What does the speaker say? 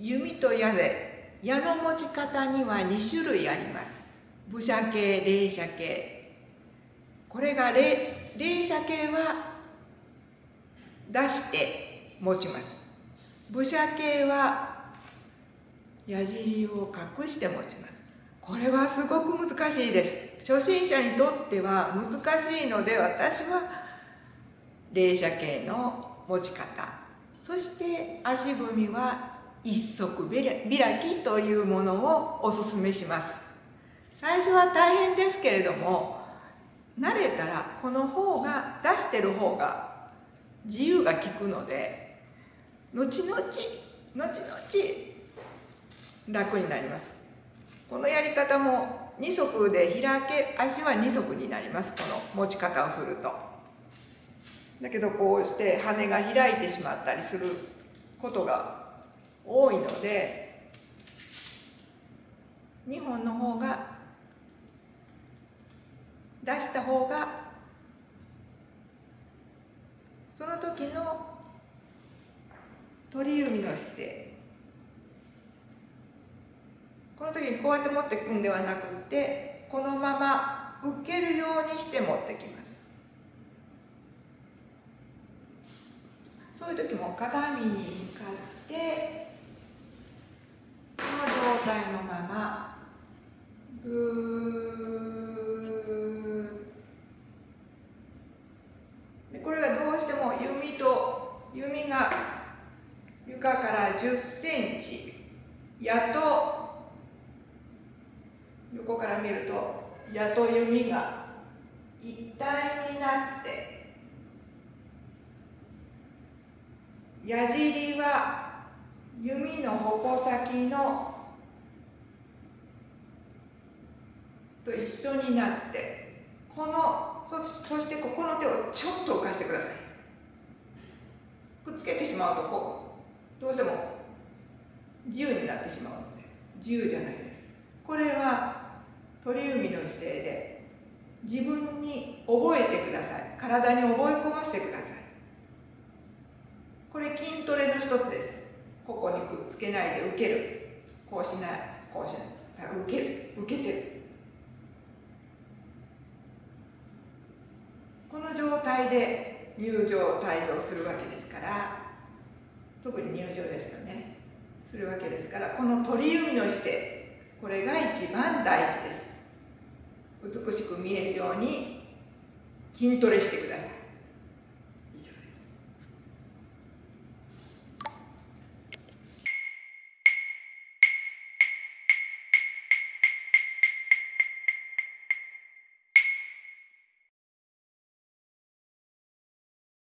弓と矢で、矢の持ち方には2種類あります。武者形、礼者形。これが礼者形は出して持ちます。武者形は矢尻を隠して持ちます。これはすごく難しいです。初心者にとっては難しいので、私は礼者形の持ち方、そして足踏みは一足開きというものをおすすめします。最初は大変ですけれども、慣れたらこの方が出してる方が自由が利くので、後々楽になります。このやり方も2足で開け、足は2足になります。この持ち方をすると。だけどこうして羽が開いてしまったりすることが多いので、2本の方が出した方がその時の鳥弓の姿勢、この時にこうやって持っていくんではなくて、このまま受けるようにして持ってきます。そういう時も鏡に向かってこの状態のままで、これがどうしても弓が床から10センチ、矢と横から見ると矢と弓が一体になって、矢尻は弓の矛先のと一緒になって、そしてここの手をちょっと浮かしてください。くっつけてしまうとどうしても自由になってしまうので、自由じゃないです。これは鳥弓の姿勢で自分に覚えてください。体に覚え込ませてください。これ筋トレの一つです。ここにくっつけないで受ける。こうしない、こうしない。受けてる。この状態で入場、退場するわけですから、特に入場ですよね。するわけですから、この鳥弓の姿勢、これが一番大事です。美しく見えるように筋トレしてください。